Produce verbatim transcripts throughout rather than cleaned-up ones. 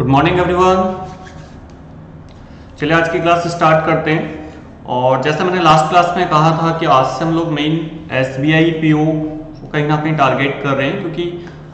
Good morning everyone. चलिए आज की क्लास स्टार्ट करते हैं। और जैसा मैंने लास्ट क्लास में कहा था कि आज से हम लोग main S B I P O को कहीं ना कहीं टारगेट कर रहे हैं, क्योंकि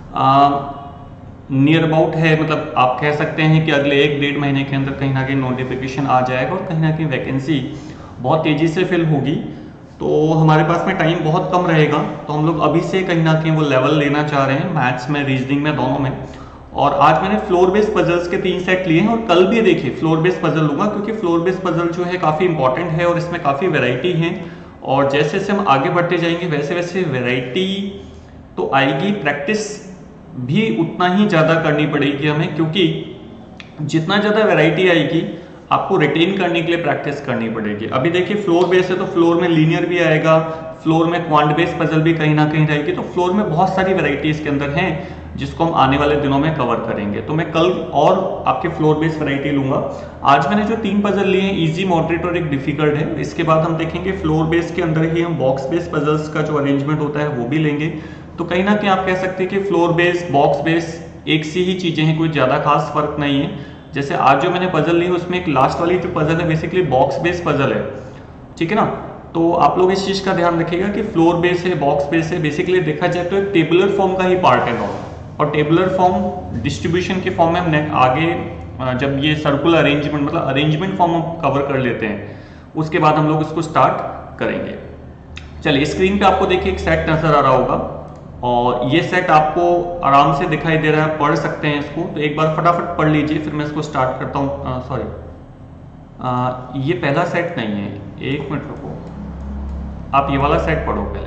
नियर अबाउट है, मतलब आप कह सकते हैं कि अगले एक डेढ़ महीने के अंदर कहीं ना कहीं नोटिफिकेशन आ जाएगा और कहीं ना कहीं वैकेंसी बहुत तेज़ी से फिल होगी। तो हमारे पास में टाइम बहुत कम रहेगा, तो हम लोग अभी से कहीं ना कहीं वो लेवल लेना चाह रहे हैं, मैथ्स में, रीजनिंग में, दोनों में। और आज मैंने फ्लोर बेस्ड पजल्स के तीन सेट लिए हैं और कल भी देखिए फ्लोर बेस्ड पजल लूंगा, क्योंकि फ्लोर बेस्ड पजल जो है काफ़ी इंपॉर्टेंट है और इसमें काफ़ी वैरायटी है। और जैसे जैसे हम आगे बढ़ते जाएंगे वैसे वैसे वैरायटी तो आएगी, प्रैक्टिस भी उतना ही ज़्यादा करनी पड़ेगी हमें, क्योंकि जितना ज़्यादा वैरायटी आएगी आपको रिटेन करने के लिए प्रैक्टिस करनी पड़ेगी। अभी देखिए फ्लोर बेस है तो फ्लोर में लीनियर भी आएगा, फ्लोर में क्वांट बेस्ड पजल भी कहीं ना कहीं रहेगी। तो फ्लोर में बहुत सारी वैरायटी इसके अंदर हैं जिसको हम आने वाले दिनों में कवर करेंगे। तो मैं कल और आपके फ्लोर बेस्ड वैरायटी लूंगा। आज मैंने जो तीन पजल लिए हैं, इजी, मॉडरेट और एक डिफिकल्ट है। इसके बाद हम देखेंगे फ्लोर बेस के अंदर ही हम बॉक्स बेस्ड पजल्स का जो अरेंजमेंट होता है वो भी लेंगे। तो कहीं ना कहीं आप कह सकते हैं कि फ्लोर बेस, बॉक्स बेस एक सी ही चीजें हैं, कोई ज्यादा खास फर्क नहीं है। जैसे आज जो मैंने पजल ली उसमें एक लास्ट वाली जो पजल है बेसिकली बॉक्स बेस्ड पजल है, ठीक है ना। तो आप लोग इस चीज का ध्यान रखिएगा कि फ्लोर बेस है, बॉक्स बेस है, बेसिकली देखा जाए तो एक टेबुलर फॉर्म का ही पार्ट है दोनों। और टेबुलर फॉर्म डिस्ट्रीब्यूशन के फॉर्म में हम आगे जब ये सर्कुलर अरेंजमेंट, मतलब अरेंजमेंट फॉर्म हम कवर कर लेते हैं, उसके बाद हम लोग इसको स्टार्ट करेंगे। चलिए स्क्रीन पे आपको देखिए एक सेट नजर आ रहा होगा और ये सेट आपको आराम से दिखाई दे रहा है, पढ़ सकते हैं इसको। तो एक बार फटाफट पढ़ लीजिए, फिर मैं इसको स्टार्ट करता हूँ। सॉरी, ये पहला सेट नहीं है, एक मिनट रुको, आप ये वाला सेट पढ़ो पहले।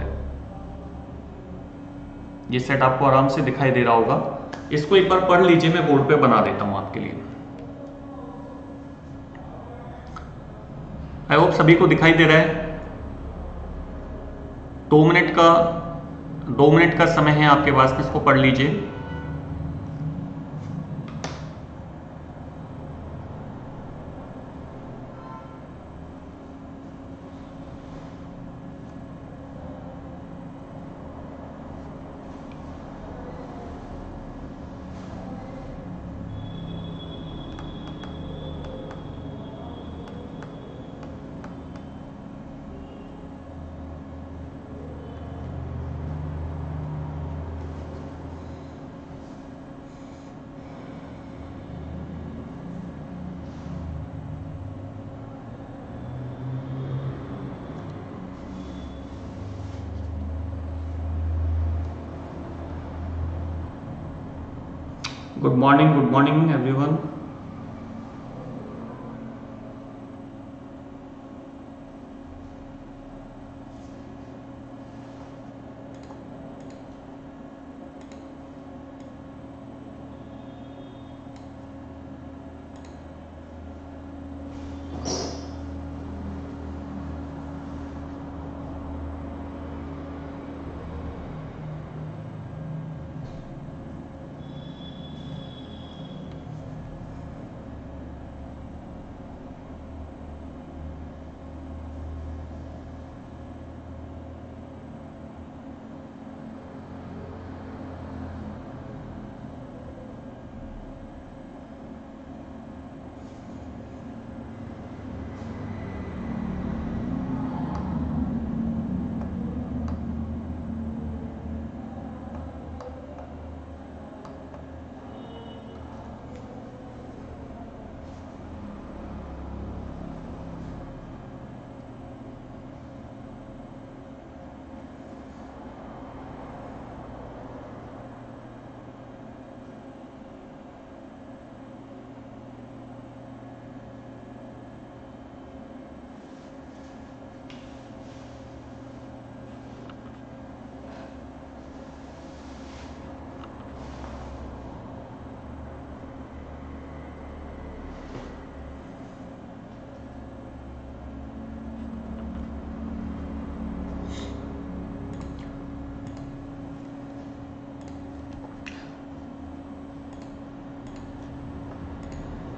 ये सेट आपको आराम से दिखाई दे रहा होगा, इसको एक बार पढ़ लीजिए, मैं बोर्ड पे बना देता हूं आपके लिए। आई होप सभी को दिखाई दे रहा है। दो मिनट का दो मिनट का समय है आपके पास, इसको पढ़ लीजिए। Good morning, good morning everyone.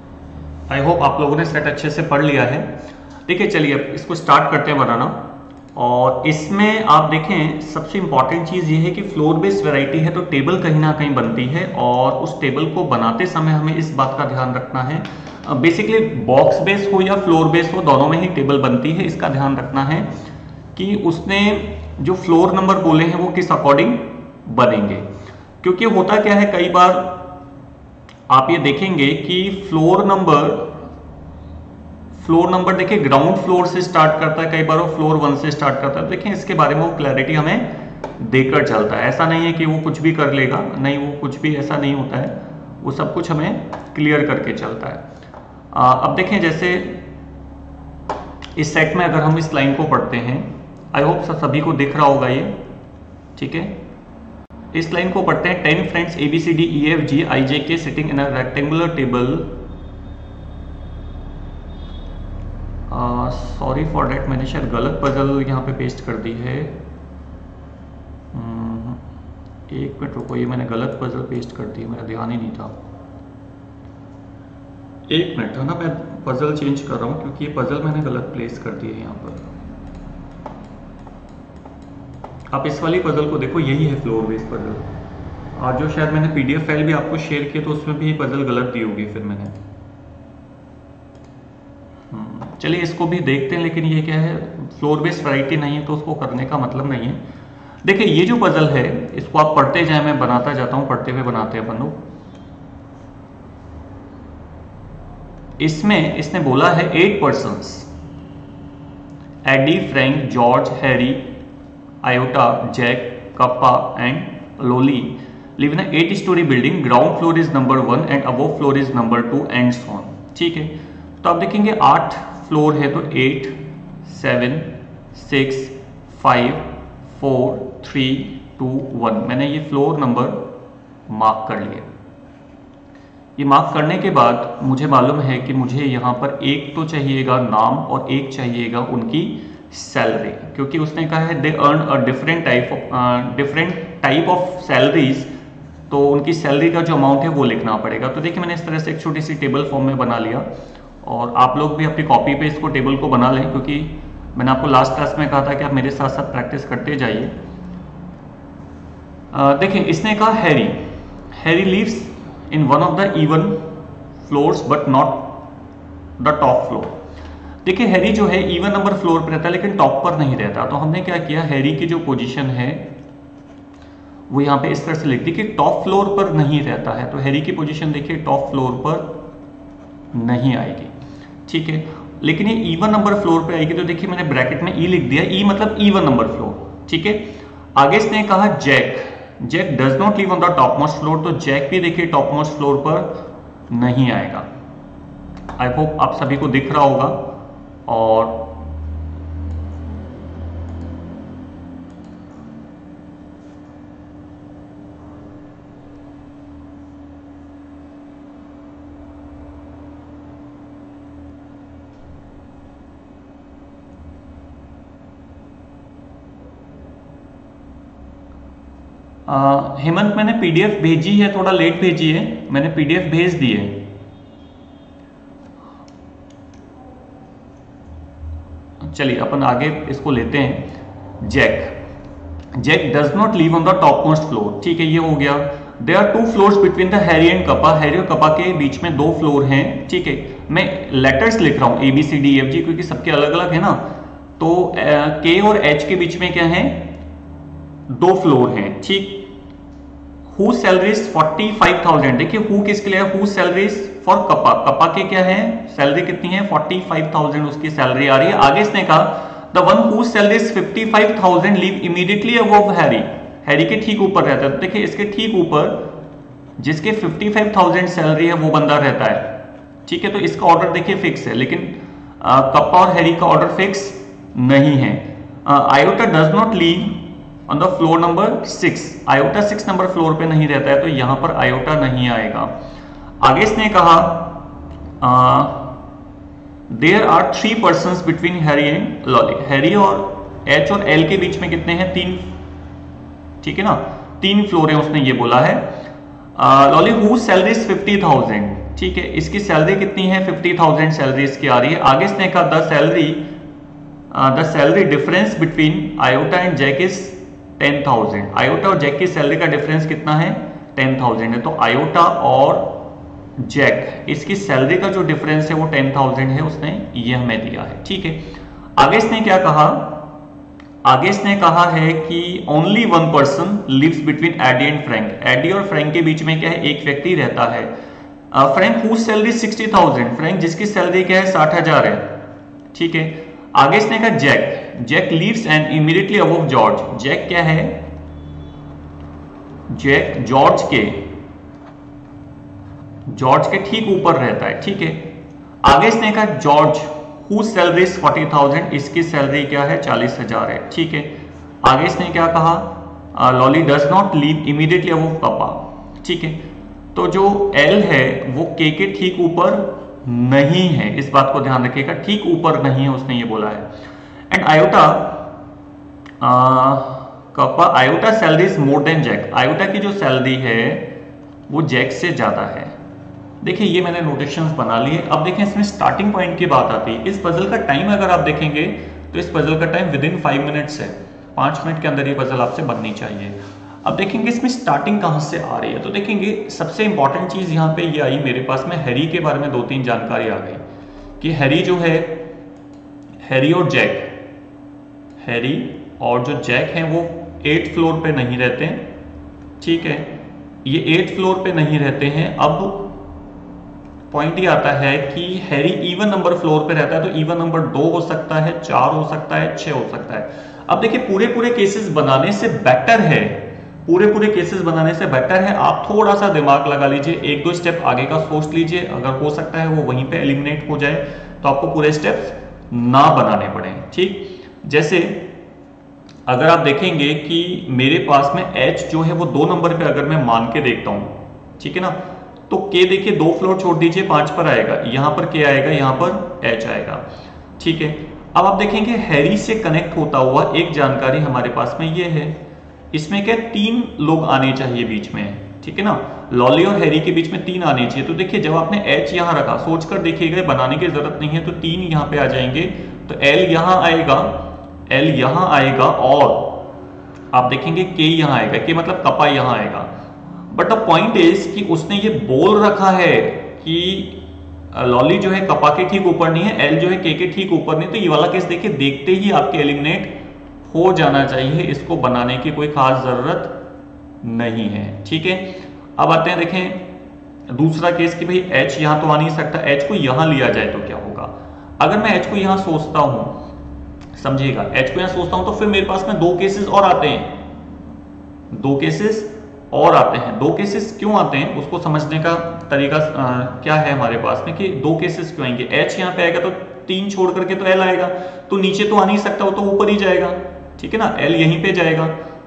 I hope आप लोगों ने सेट अच्छे से पढ़ लिया है। देखिए चलिए अब इसको स्टार्ट करते हैं बनाना। और इसमें आप देखें सबसे इंपॉर्टेंट चीज़ ये है कि फ्लोर बेस्ड वैरायटी है तो टेबल कहीं ना कहीं बनती है, और उस टेबल को बनाते समय हमें इस बात का ध्यान रखना है, बेसिकली बॉक्स बेस हो या फ्लोर बेस हो दोनों में ही टेबल बनती है। इसका ध्यान रखना है कि उसने जो फ्लोर नंबर बोले हैं वो किस अकॉर्डिंग बनेंगे, क्योंकि होता क्या है कई बार आप ये देखेंगे कि फ्लोर नंबर फ्लोर नंबर देखिए ग्राउंड फ्लोर से स्टार्ट करता है, कई बार वो फ्लोर वन से स्टार्ट करता है। देखिए इसके बारे में वो क्लैरिटी हमें देकर चलता है, ऐसा नहीं है कि वो कुछ भी कर लेगा, नहीं वो कुछ भी ऐसा नहीं होता है, वो सब कुछ हमें क्लियर करके चलता है। आ, अब देखें जैसे इस सेट में अगर हम इस लाइन को पढ़ते हैं, आई होप सभी को दिख रहा होगा ये, ठीक है। इस लाइन को पढ़ते हैं, ten friends A B C D E F G I J K sitting in a rectangular table. Sorry for that, मैंने शायद गलत पजल यहाँ पे पेस्ट कर दी है। एक मिनट रुको, ये मैंने गलत पजल पेस्ट कर दी, मेरा ध्यान ही नहीं था। एक मिनट है ना, मैं पजल चेंज कर रहा हूँ क्योंकि ये पजल मैंने गलत प्लेस कर दी है यहाँ पर। आप इस वाली पजल को देखो, यही है फ्लोर बेस पजल। और जो शायद मैंने पीडीएफ फाइल भी आपको शेयर किया तो उसमें भी पजल गलत दी होगी फिर मैंने। चलिए इसको भी देखते हैं, लेकिन ये क्या है फ्लोर बेस्ड वैरायटी नहीं है तो उसको करने का मतलब नहीं है। देखिए ये जो पजल है इसको आप पढ़ते जाए, मैं बनाता जाता हूं, पढ़ते हुए बनाते हैं अपन लोग। इसमें इसने बोला है eight persons, Eddie, Frank, George, Harry, Iota, Jack, Kappa and Lolly live in eight storey building, ground floor is number one and above floor is number two and so on. ठीक है, तो आप देखेंगे आठ फ्लोर है तो eight, seven, six, five, four, three, two, one. मैंने ये फ्लोर नंबर मार्क कर लिया। ये मार्क करने के बाद मुझे मालूम है कि मुझे यहाँ पर एक तो चाहिएगा नाम और एक चाहिएगा उनकी सैलरी, क्योंकि उसने कहा है they earn a different type of different type of salaries, तो उनकी सैलरी का जो अमाउंट है वो लिखना पड़ेगा। तो देखिए मैंने इस तरह से एक छोटी सी टेबल फॉर्म में बना लिया, और आप लोग भी अपनी कॉपी पे इसको टेबल को बना लें, क्योंकि मैंने आपको लास्ट क्लास में कहा था कि आप मेरे साथ साथ प्रैक्टिस करते जाइए। देखिए इसने कहा Harry Harry lives in one of the even floors but not the top floor. देखिए हैरी जो है इवन नंबर फ्लोर पर रहता है लेकिन टॉप पर नहीं रहता, तो हमने क्या किया, हैरी की जो पोजीशन है वो यहाँ पे इस तरह से लिख दी कि टॉप फ्लोर पर नहीं रहता है। तो हैरी की पोजीशन देखिए टॉप फ्लोर पर नहीं आएगी, ठीक है, लेकिन ये इवन नंबर फ्लोर पे आएगी। तो देखिए मैंने ब्रैकेट में ई लिख दिया, ई मतलब इवन नंबर फ्लोर, ठीक है। आगे इसने कहा Jack Jack does not live on the topmost floor, तो जैक भी देखिए टॉप मोस्ट फ्लोर पर नहीं आएगा। आई होप आप सभी को दिख रहा होगा। और आ, हेमंत मैंने पीडीएफ भेजी है, थोड़ा लेट भेजी है, मैंने पीडीएफ भेज दी है। चलिए अपन आगे इसको लेते हैं। Jack Jack does not live on the topmost floor, ठीक है, ये हो गया। There are two floors between the Harry and Kappa, Harry और कपा के बीच में दो फ्लोर हैं, ठीक है। मैं लेटर्स लिख रहा हूं A B C D F G क्योंकि सबके अलग अलग है ना, तो के और एच के बीच में क्या है, दो फ्लोर हैं, ठीक। Who salaries forty five thousand, देखिए हु किसके लिए है, who salaries for Kappa, Kappa के क्या है सैलरी कितनी है फोर्टी फाइव थाउजेंड उसकी सैलरी आ रही है। आगे इसने कहा the one who salaries fifty five thousand live immediately above Harry, Harry के ठीक ऊपर रहता है। तो देखिए इसके ठीक ऊपर जिसके फिफ्टी फाइव थाउजेंड सैलरी है वो बंदा रहता है, ठीक है। तो इसका ऑर्डर देखिए फिक्स है, लेकिन आ, कपा और हैरी का ऑर्डर फिक्स नहीं है। Iota does not live on the floor number six, Iota six number floor पे नहीं रहता है, तो यहां पर आयोटा नहीं आएगा। आगे इसने कहा there are three persons between Harry and Lolly, Harry और एच और एल के बीच में कितने हैं, तीन, ठीक है ना, तीन फ्लोर है उसने ये बोला है। Lolly who salaries fifty thousand, ठीक है, इसकी सैलरी कितनी है फिफ्टी थाउजेंड सैलरी इसकी आ रही है। आगे इसने कहा the salary the salary difference between Iota and Jack is ten thousand. Iota और जैक की सैलरी का डिफरेंस कितना है? टेन थाउजेंड है। तो आयोटा और जैक इसकी सैलरी का जो डिफरेंस है वो टेन थाउजेंड है, उसने ये हमें दिया है। ठीक है, आगे इसने क्या कहा? आगे इसने कहा है कि only one person lives between Eddie and Frank. Eddie और फ्रैंक के बीच में क्या है? एक व्यक्ति रहता है। Frank whose salary sixty thousand, Frank जिसकी सैलरी क्या है? साठ हजार है। ठीक है, आगे इसने कहा Jack, Jack lives and immediately above George. Jack क्या है? जैक जॉर्ज के जॉर्ज के ठीक ऊपर रहता है। ठीक है, आगे इसने कहा George who salary is forty thousand, इसकी सैलरी क्या है? चालीस हजार है। ठीक है, आगे इसने क्या कहा? Lolly does not live immediately above Kappa. ठीक है, तो जो एल है वो के के ठीक ऊपर नहीं है, इस बात को ध्यान रखिएगा, ठीक ऊपर नहीं है, उसने ये बोला है। And Iota Kappa Iota salary is more than Jack, Iota की जो सैलरी है वो जैक से ज्यादा है। देखिए ये मैंने नोटेशंस बना लिए। अब देखें इसमें स्टार्टिंग पॉइंट की बात आती है। इस पजल का टाइम अगर आप देखेंगे तो इस पजल का time within five minutes है, पांच मिनट के अंदर ये पजल आपसे बननी चाहिए। अब देखेंगे इसमें स्टार्टिंग कहां से आ रही है, तो देखेंगे सबसे इंपॉर्टेंट चीज यहाँ पे ये आई मेरे पास में, हैरी के बारे में दो तीन जानकारी आ गई कि हैरी जो है, हैरी और जैक, हैरी और जो जैक हैं वो एट फ्लोर पे नहीं रहते हैं। ठीक है, ये एट फ्लोर पे नहीं रहते हैं। अब पॉइंट ये आता है कि हैरी इवन नंबर फ्लोर पे रहता है, तो इवन नंबर दो हो सकता है, चार हो सकता है, छह हो सकता है। अब देखिए पूरे पूरे केसेस बनाने से बेटर है, पूरे पूरे केसेस बनाने से बेटर है आप थोड़ा सा दिमाग लगा लीजिए, एक दो स्टेप आगे का सोच लीजिए, अगर हो सकता है वो वहीं पे एलिमिनेट हो जाए तो आपको पूरे स्टेप्स ना बनाने पड़े। ठीक, जैसे अगर आप देखेंगे कि मेरे पास में h जो है वो दो नंबर पे अगर मैं मान के देखता हूं, ठीक है ना, तो k देखिए दो फ्लोर छोड़ दीजिए, पांच पर आएगा, यहां पर k आएगा, यहां पर h आएगा। ठीक है, अब आप देखेंगे हैरी से कनेक्ट होता हुआ एक जानकारी हमारे पास में ये है, इसमें क्या तीन लोग आने चाहिए बीच में, ठीक है ना, लॉली और हैरी के बीच में तीन आने चाहिए। तो देखिए जब आपने h यहां रखा, सोचकर देखिएगा, बनाने की जरूरत नहीं है, तो तीन यहां पे आ जाएंगे, तो l यहां आएगा, l यहां आएगा, और आप देखेंगे k यहां आएगा, k मतलब कपा यहां आएगा। बट द पॉइंट इज कि उसने ये बोल रखा है कि लॉली जो है कपा के ठीक ऊपर नहीं है, एल जो है के के ठीक ऊपर नहीं, तो ये वाला केस देखिए देखते ही आपके एलिमिनेट हो जाना चाहिए, इसको बनाने की कोई खास जरूरत नहीं है। ठीक है, अब आते हैं देखें दूसरा केस कि भाई h यहां तो आ नहीं सकता, h को यहां लिया जाए तो क्या होगा। अगर मैं h को यहां सोचता हूं, समझिएगा, h को यहां सोचता हूं तो फिर मेरे पास में दो केसेस और आते हैं, दो केसेस और आते हैं। दो केसेस क्यों आते हैं उसको समझने का तरीका आ, क्या है हमारे पास में कि दो केसेस क्यों आएंगे। h यहाँ पे आएगा तो तीन छोड़ करके तो l आएगा, तो नीचे तो आ नहीं सकता, वो तो ऊपर ही जाएगा, ठीक है ना, l यहीं पे जाएगा।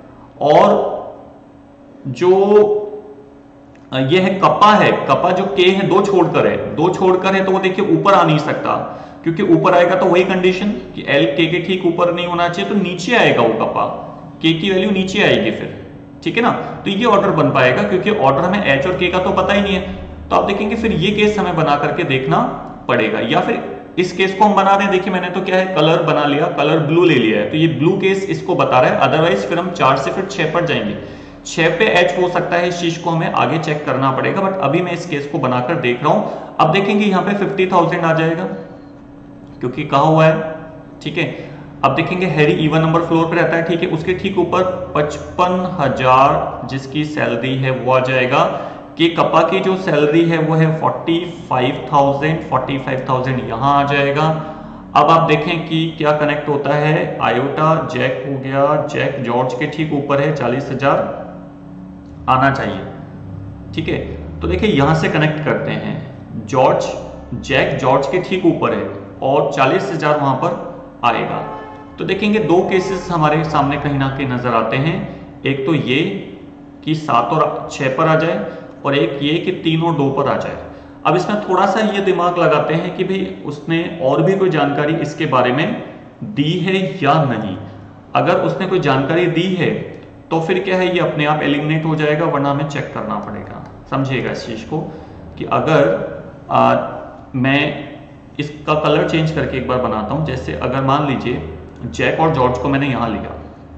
और जो ये है कपा है, कपा जो k है दो छोड़कर है, दो छोड़कर है तो वो देखिए ऊपर आ नहीं सकता, क्योंकि ऊपर आएगा तो वही कंडीशन कि l k के ठीक ऊपर नहीं होना चाहिए, तो नीचे आएगा वो कपा, k की वैल्यू नीचे आएगी फिर, ठीक है ना। तो ये ऑर्डर बन पाएगा क्योंकि ऑर्डर हमें h और k का तो पता ही नहीं है, तो आप देखेंगे फिर ये केस हमें बना करके देखना पड़ेगा। या फिर इस केस को हम बना रहे हैं, देखिए मैंने तो क्या है कलर बना लिया, कलर ब्लू ले लिया है, तो ये ब्लू केस इसको बता रहा है। अदरवाइज फिर हम चार से फिर छह पर जाएंगे, छह पे h हो सकता है, इस चीज को हमें आगे चेक करना पड़ेगा, बट अभी मैं इस केस को बनाकर देख रहा हूं। अब देखेंगे यहाँ पे फिफ्टी थाउजेंड आ जाएगा क्योंकि कहा हुआ है, ठीक है। अब देखेंगे हैरी इवन नंबर फ्लोर पे रहता है, ठीक है, उसके ठीक ऊपर पचपन हजार जिसकी सैलरी है वो आ जाएगा, कि कपा की जो सैलरी है वो है forty five thousand, forty five thousand यहां आ जाएगा। अब आप देखें कि क्या कनेक्ट होता है, आयोटा जैक हो गया, जैक जॉर्ज के ठीक ऊपर है, चालीस हजार आना चाहिए, ठीक है। तो देखिए यहां से कनेक्ट करते हैं, जॉर्ज जैक जॉर्ज के ठीक ऊपर है और चालीस हजार वहां पर आएगा। तो देखेंगे दो केसेस हमारे सामने कहीं ना कहीं नजर आते हैं, एक तो ये कि सात और छह पर आ जाए, और एक ये कि तीन और दो पर आ जाए। अब इसमें थोड़ा सा ये दिमाग लगाते हैं कि भाई उसने और भी कोई जानकारी इसके बारे में दी है या नहीं। अगर उसने कोई जानकारी दी है तो फिर क्या है, ये अपने आप एलिमिनेट हो जाएगा, वरना हमें चेक करना पड़ेगा। समझिएगा इस चीज को कि अगर आ, मैं इसका कलर चेंज करके एक बार बनाता हूं। जैसे अगर मान लीजिए जैक और जॉर्ज को मैंने यहाँ लिया,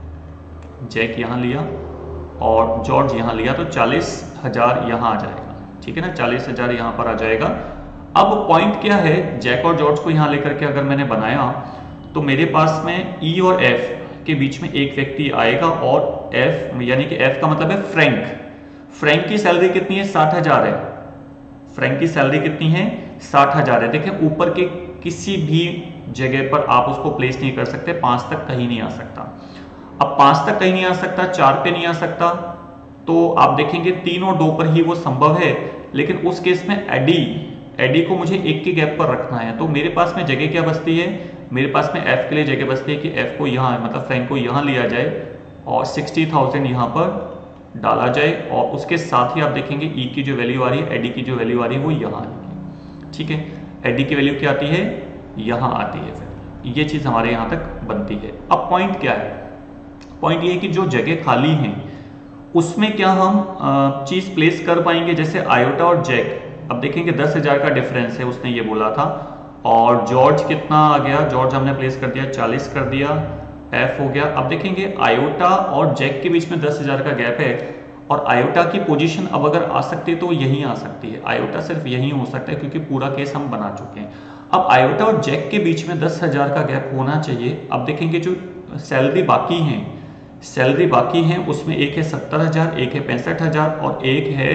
जैक यहाँ लिया और जॉर्ज यहाँ लिया, तो चालीस हजार यहाँ आ जाएगा, ठीक है ना, चालीस हजार यहाँ पर आ जाएगा। अब पॉइंट क्या है, जैक और जॉर्ज को यहाँ लेकर के अगर मैंने बनाया तो मेरे पास में ई और एफ के बीच में एक व्यक्ति आएगा और एफ यानी कि एफ का मतलब है फ्रैंक। फ्रैंक की सैलरी कितनी है, साठ हजार है। फ्रैंक की सैलरी कितनी है, साठ हजार है। देखिए ऊपर के किसी भी जगह पर आप उसको प्लेस नहीं कर सकते, पांच तक कहीं नहीं आ सकता। अब पांच तक कहीं नहीं आ सकता, चार पे नहीं आ सकता, तो आप देखेंगे तीन और दो पर ही वो संभव है। लेकिन उस केस में एडी एडी को मुझे एक के गैप पर रखना है, तो मेरे पास में जगह क्या बचती है, मेरे पास में एफ के लिए जगह बचती है कि एफ को यहाँ मतलब फ्रैंक को यहाँ लिया जाए और सिक्सटी थाउजेंड यहाँ पर डाला जाए, और उसके साथ ही आप देखेंगे ई की जो वैल्यू आ रही है, एडी की जो वैल्यू आ रही है वो यहाँ आएगी, ठीक है। एडी की वैल्यू क्या आती है, यहाँ आती है। फिर ये चीज हमारे यहाँ तक बनती है। अब पॉइंट क्या है, पॉइंट ये है कि जो जगह खाली है उसमें क्या हम चीज प्लेस कर पाएंगे, जैसे आयोटा और जैक। अब देखेंगे दस हजार का डिफरेंस है, उसने ये बोला था। और जॉर्ज कितना आ गया, जॉर्ज हमने प्लेस कर दिया, चालीस कर दिया, एफ हो गया। अब देखेंगे आयोटा और जैक के बीच में दस हजार का गैप है, और आयोटा की पोजीशन अब अगर आ सकती है तो यहीं आ सकती है। आयोटा सिर्फ यहीं हो सकता है क्योंकि पूरा केस हम बना चुके हैं। अब आयोटा और जैक के बीच में दस हजार का गैप होना चाहिए। अब देखेंगे जो सैलरी बाकी है, सैलरी बाकी है उसमें एक है सत्तर हजार, एक है पैंसठ हजार और एक है,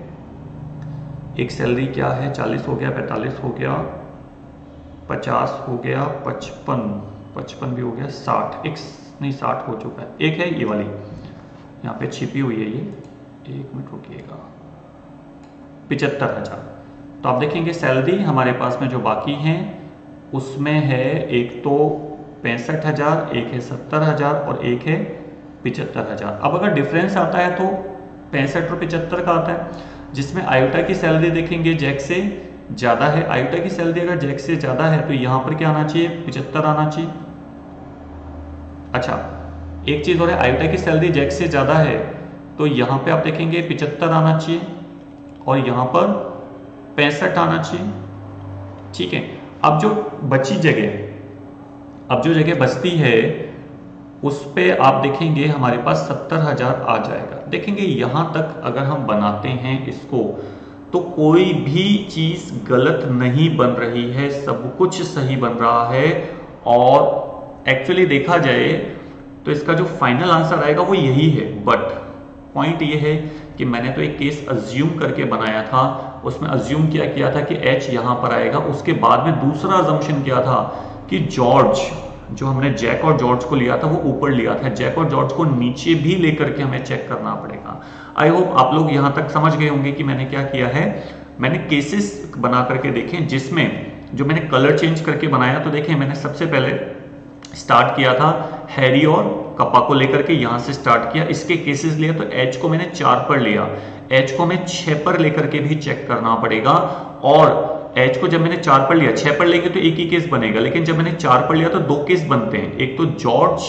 एक सैलरी क्या है, चालीस हो गया, पैंतालीस हो गया, पचास हो गया, पचपन पचपन भी हो गया, साठ एक नहीं साठ हो चुका है, एक है ये वाली यहाँ पे छिपी हुई है, ये एक मिनट रुकिएगा, पिचहत्तर हजार। तो आप देखेंगे सैलरी हमारे पास में जो बाकी हैं उसमें है एक तो पैंसठ हजार, एक है सत्तर हजार और एक है पिचहत्तर हजार। अब अगर डिफरेंस आता है तो पैंसठ और पिचहत्तर का आता है, जिसमें आयोटा की सैलरी देखेंगे जैक से ज्यादा है। आयोटा की सैलरी अगर जैक से ज्यादा है तो यहाँ पर क्या आना चाहिए, पिचहत्तर आना चाहिए। अच्छा एक चीज और है, आयोटा की सैलरी जैक से ज्यादा है तो यहाँ पे आप देखेंगे पिचहत्तर आना चाहिए और यहाँ पर पैंसठ आना चाहिए, ठीक है। अब जो बची जगह, अब जो जगह बचती है उस पे आप देखेंगे हमारे पास सत्तर हजार आ जाएगा। देखेंगे यहां तक अगर हम बनाते हैं इसको तो कोई भी चीज गलत नहीं बन रही है, सब कुछ सही बन रहा है। और एक्चुअली देखा जाए तो इसका जो फाइनल आंसर आएगा वो यही है। बट पॉइंट ये है कि मैंने तो एक केस अज्यूम करके बनाया था, उसमें अज्यूम क्या किया था कि एच यहां पर आएगा, उसके बाद में दूसरा अजम्पशन किया था कि जॉर्ज, जो हमने जैक और जॉर्ज को लिया था वो ऊपर लिया था, जैक और जॉर्ज को नीचे भी लेकर के हमें चेक करना पड़ेगा। आई होप आप लोग यहां तक समझ गए होंगे कि मैंने क्या किया है। मैंने केसेस बना करके देखे जिसमें जो मैंने कलर चेंज करके बनाया। तो देखें मैंने सबसे पहले स्टार्ट किया था हैरी और कपा को लेकर के, यहां से स्टार्ट किया, इसके केसेस लिए तो एच को मैंने चार पर लिया, एच को मैं छह पर लेकर के भी चेक करना पड़ेगा। और एच को जब मैंने चार पर लिया, छह पर लेंगे तो एक ही केस बनेगा, लेकिन जब मैंने चार पर लिया तो दो केस बनते हैं। एक तो जॉर्ज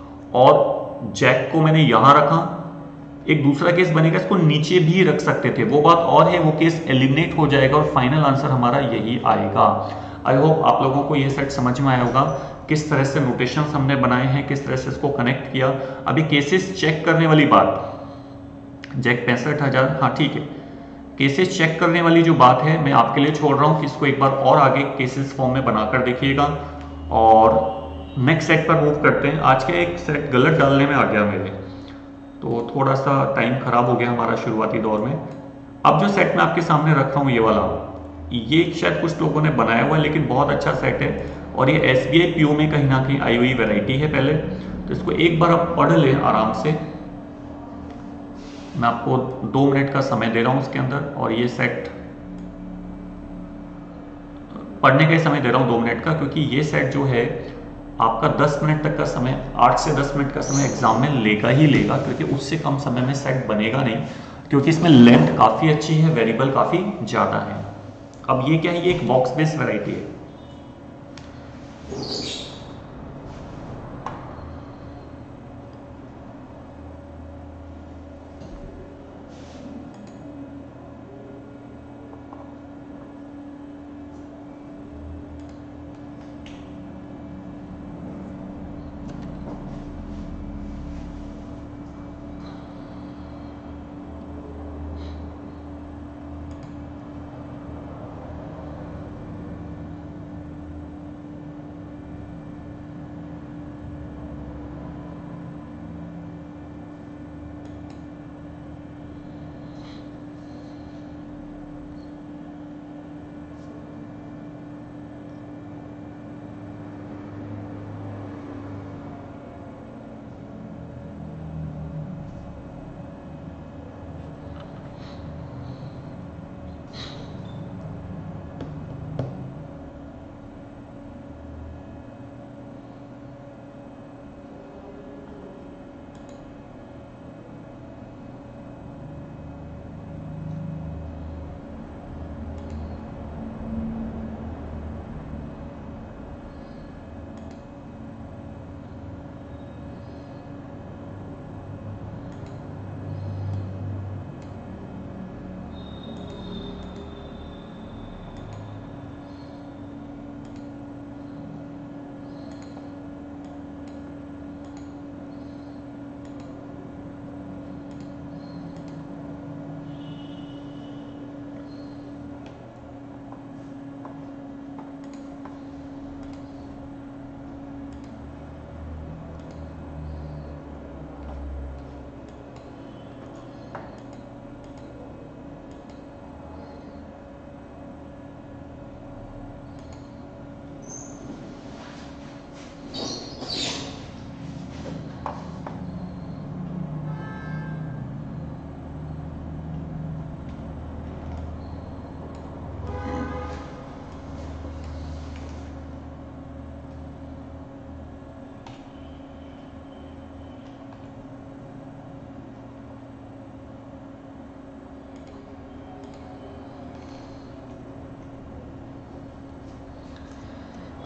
और जैक को मैंने यहां रखा, एक दूसरा केस बनेगा इसको नीचे भी रख सकते थे, वो बात और है, वो केस एलिमिनेट हो जाएगा और फाइनल आंसर हमारा यही आएगा। आई होप आप लोगों को ये सेट समझ में आया होगा, किस तरह से नोटेशंस हमने बनाए हैं, किस तरह से इसको कनेक्ट किया। अभी केसेस चेक करने वाली बात, जैक पैंसठ हजार, हाँ ठीक है, केसेस चेक करने वाली जो बात है मैं आपके लिए छोड़ रहा हूं कि इसको एक बार और आगे केसेस फॉर्म में बनाकर देखिएगा। और नेक्स्ट सेट पर मूव करते हैं। आज का एक सेट गलत डालने में आ गया मेरे, तो थोड़ा सा टाइम खराब हो गया हमारा शुरुआती दौर में। अब जो सेट मैं आपके सामने रख रहा हूँ ये वाला, ये शायद कुछ लोगों ने बनाया हुआ है लेकिन बहुत अच्छा सेट है, और ये S B I P O में कहीं ना कहीं आई हुई वेराइटी है पहले, तो इसको एक बार आप पढ़ लें आराम से। मैं आपको दो मिनट का समय दे रहा हूं इसके अंदर, और ये सेट पढ़ने का ही समय दे रहा हूं दो मिनट का, क्योंकि ये सेट जो है आपका दस मिनट तक का समय, आठ से दस मिनट का समय एग्जाम में लेगा ही लेगा, क्योंकि उससे कम समय में सेट बनेगा नहीं, क्योंकि इसमें लेंथ काफी अच्छी है, वेरिएबल काफी ज्यादा है। अब ये क्या है, ये एक बॉक्स बेस्ड वैरायटी है।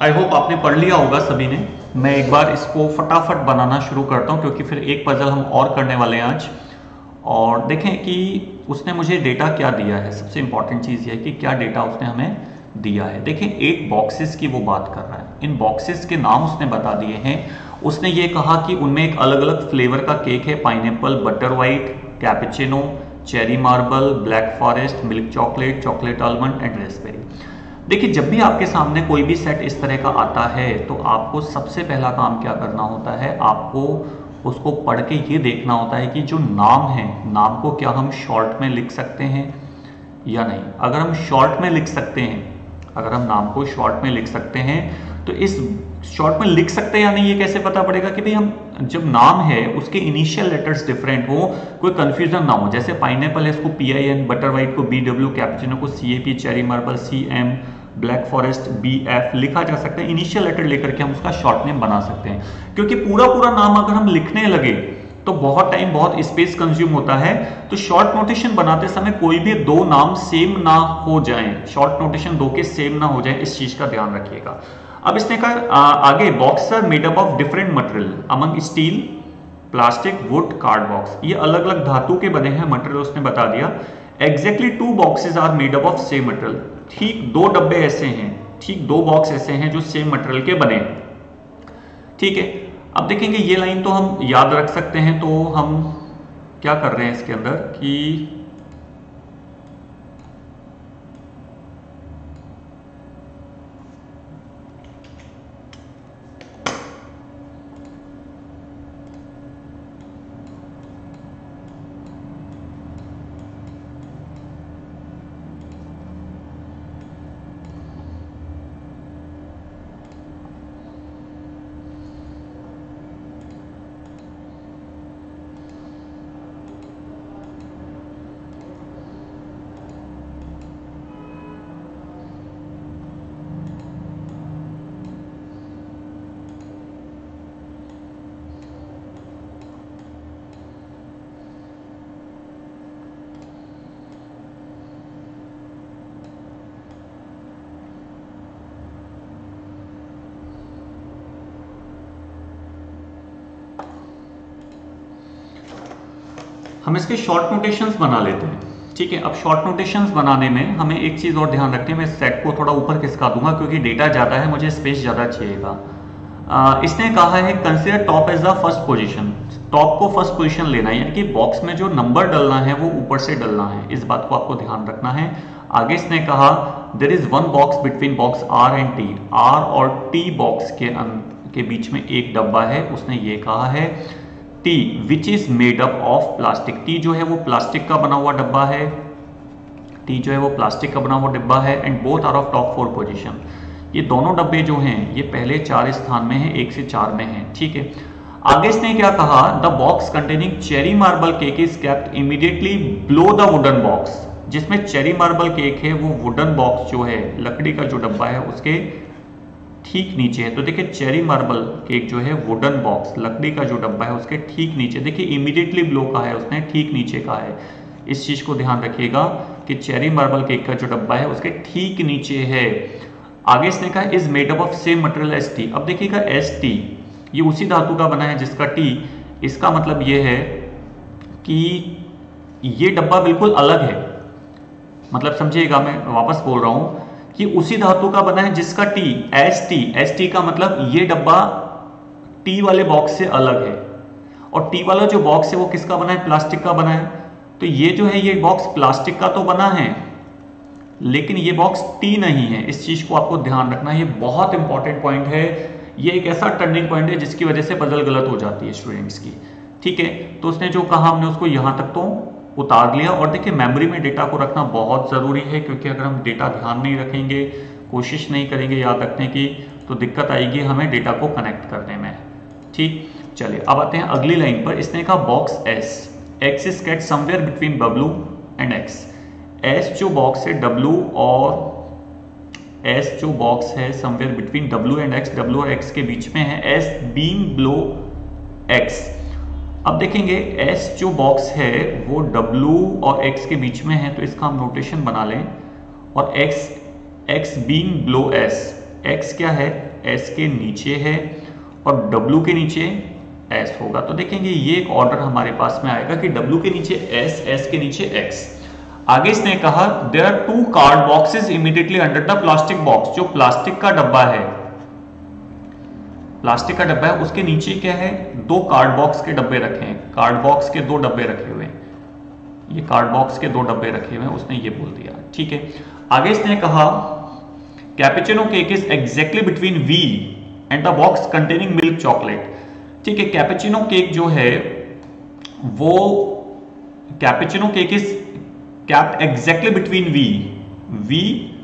आई होप आपने पढ़ लिया होगा सभी ने। मैं एक बार इसको फटाफट बनाना शुरू करता हूँ क्योंकि फिर एक पजल हम और करने वाले हैं आज। और देखें कि उसने मुझे डेटा क्या दिया है। सबसे इंपॉर्टेंट चीज़ यह है कि क्या डेटा उसने हमें दिया है। देखें एट बॉक्सेस की वो बात कर रहा है। इन बॉक्सेस के नाम उसने बता दिए हैं। उसने ये कहा कि उनमें एक अलग अलग फ्लेवर का केक है, pineapple, butter white, cappuccino, cherry marble, black forest, milk chocolate, chocolate almond and raspberry. देखिए जब भी आपके सामने कोई भी सेट इस तरह का आता है तो आपको सबसे पहला काम क्या करना होता है, आपको उसको पढ़ के ये देखना होता है कि जो नाम है, नाम को क्या हम शॉर्ट में लिख सकते हैं या नहीं। अगर हम शॉर्ट में लिख सकते हैं, अगर हम नाम को शॉर्ट में लिख सकते हैं तो इस शॉर्ट में लिख सकते हैं या नहीं ये कैसे पता पड़ेगा कि भाई हम जब नाम है उसके इनिशियल लेटर्स डिफरेंट हो, कोई कंफ्यूजन ना हो। जैसे पाइनएप्पल है इसको P I N, butter white को बी डब्ल्यू, कैपुचिनो को C A P, cherry marble C M, black forest B F लिखा जा सकता है। इनिशियल लेटर लेकर के हम उसका शॉर्ट नेम बना सकते हैं, क्योंकि पूरा पूरा नाम अगर हम लिखने लगे तो बहुत टाइम बहुत स्पेस कंज्यूम होता है। तो शॉर्ट नोटेशन बनाते समय कोई भी दो नाम सेम ना हो जाएं, शॉर्ट नोटेशन दो के सेम ना हो जाए, इस चीज का ध्यान रखिएगा। अब इसने कहा आगे box are made up of different material among steel, plastic, wood, cardbox. ये अलग अलग धातु के बने हैं मटेरियल उसने बता दिया। Exactly two boxes are made up of same material. ठीक दो डब्बे ऐसे हैं, ठीक दो बॉक्स ऐसे हैं जो सेम मटेरियल के बने हैं। ठीक है, अब देखेंगे ये लाइन तो हम याद रख सकते हैं। तो हम क्या कर रहे हैं इसके अंदर कि हम इसके शॉर्ट नोटेशंस बना लेते हैं। ठीक है, अब शॉर्ट नोटेशंस बनाने में हमें एक चीज़ और ध्यान रखनी है। मैं सेट को थोड़ा ऊपर खिसका दूंगा क्योंकि डेटा ज़्यादा है, मुझे स्पेस ज़्यादा चाहिएगा। आ, इसने कहा है consider top as the first position. Top को फर्स्ट पोजीशन लेना है, यानी कि बॉक्स में जो नंबर डलना है वो ऊपर से डलना है। इस बात को आपको ध्यान रखना है। आगे इसने कहा there is one box between box R and T. R और टी बॉक्स के के बीच में एक डब्बा है। उसने ये कहा है T which is made up of plastic. T जो है वो प्लास्टिक का बना हुआ डब्बा है। टी जो है वो प्लास्टिक का बना हुआ डब्बा है। And both are of top four position. ये दोनों डब्बे जो हैं ये पहले चार स्थान में है, एक से चार में है। ठीक है, आगे इसने क्या कहा the box containing cherry marble cake is kept immediately below the wooden box. जिसमें चेरी मार्बल केक है वो वुडन बॉक्स जो है लकड़ी का जो डब्बा है उसके ठीक नीचे है। तो देखिए चेरी मार्बल केक जो है वुडन बॉक्स लकड़ी का जो डब्बा है उसके ठीक नीचे, देखिए इमीडिएटली बिलो का है उसने, ठीक नीचे का है। इस चीज को ध्यान रखिएगा कि चेरी मार्बल केक का जो डब्बा है उसके ठीक नीचे है। आगे इसने कहा is made up of same material as T. अब देखिएगा एस टी ये उसी धातु का बना है जिसका टी। इसका मतलब ये है कि ये डब्बा बिल्कुल अलग है। मतलब समझिएगा, मैं वापस बोल रहा हूं कि उसी धातु का बना है जिसका T S T. S T का मतलब ये डब्बा टी वाले बॉक्स से अलग है। और टी वाला जो बॉक्स है वो किसका बना है, प्लास्टिक का बना है। तो ये जो है ये बॉक्स प्लास्टिक का तो बना है लेकिन ये बॉक्स टी नहीं है। इस चीज को आपको ध्यान रखना है, ये बहुत इंपॉर्टेंट पॉइंट है। ये एक ऐसा टर्निंग पॉइंट है जिसकी वजह से पजल गलत हो जाती है स्टूडेंट्स की। ठीक है, तो उसने जो कहा हमने उसको यहां तक तो उतार लिया। और देखिए मेमोरी में डेटा को रखना बहुत ज़रूरी है, क्योंकि अगर हम डेटा ध्यान नहीं रखेंगे, कोशिश नहीं करेंगे याद रखने की, तो दिक्कत आएगी हमें डेटा को कनेक्ट करने में। ठीक, चलिए अब आते हैं अगली लाइन पर। इसने कहा box S X is kept somewhere between W and X. S जो बॉक्स है डब्ल्यू और एस जो बॉक्स है somewhere between W and X, W और एक्स के बीच में है। S being below X. अब देखेंगे S जो बॉक्स है वो W और X के बीच में है, तो इसका हम नोटेशन बना लें। और X X being below S, X क्या है, एस के नीचे है और डब्ल्यू के नीचे एस होगा। तो देखेंगे ये एक ऑर्डर हमारे पास में आएगा कि डब्ल्यू के नीचे एस, एस के नीचे एक्स। आगे इसने कहा there are two card boxes immediately under the plastic box. जो प्लास्टिक का डब्बा है, प्लास्टिक का डब्बा है, उसके नीचे क्या है, दो कार्ड बॉक्स के डब्बे रखे हैं। कार्ड बॉक्स के दो डब्बे रखे हुए हैं, ये कार्ड बॉक्स के दो डब्बे रखे हुए हैं, उसने ये बोल दिया। ठीक है, आगे इसने कहा cappuccino cake is exactly between V and the box containing milk chocolate. ठीक है, कैपेचिनो केक जो है वो cappuccino cake is kept exactly between V V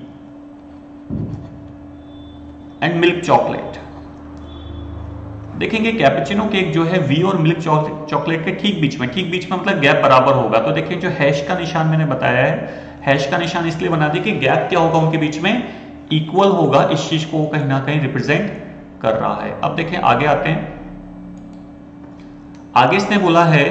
and milk chocolate. देखेंगे कैपेचिनो केक जो है वी और मिल्क चॉकलेट के ठीक बीच में, ठीक बीच में मतलब गैप बराबर होगा। तो देखिए जो हैश का निशान मैंने बताया है, हैश का निशान इसलिए बना दिया कि गैप क्या होगा उनके बीच में, इक्वल होगा। इस चीज को कहीं ना कहीं रिप्रेजेंट कर रहा है। अब देखें आगे आते हैं। आगे इसने बोला है